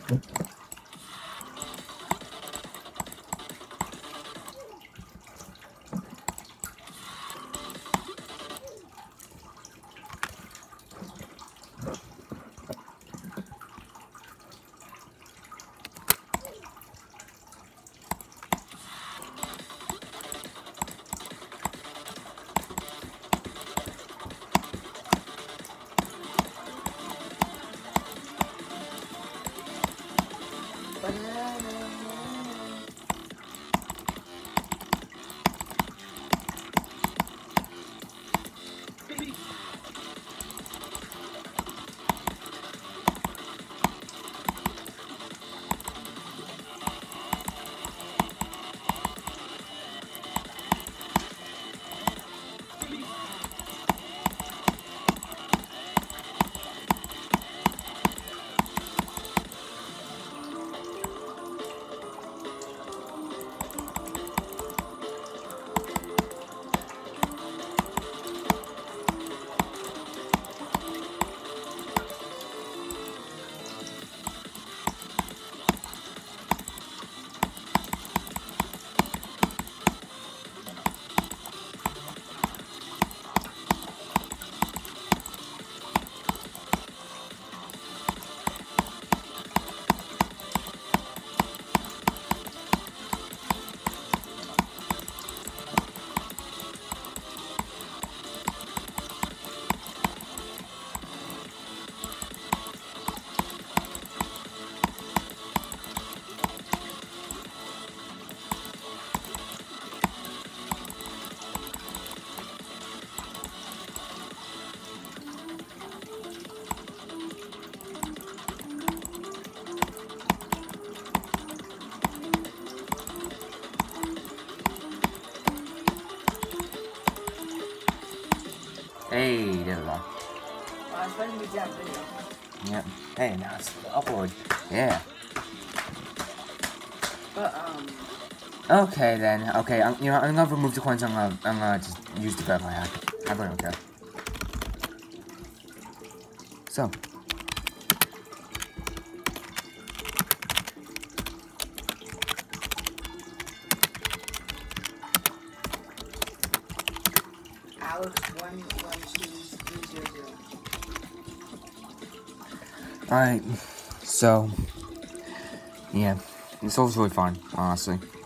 Hey, there we go. It's supposed to be down video. Yep. Hey, now it's upload. Yeah. But, Okay then. Okay, I'm gonna remove the coins. I'm gonna just use the grab I have. I really don't care. So. Alex112300. Alright. So. Yeah. This was really fun, honestly.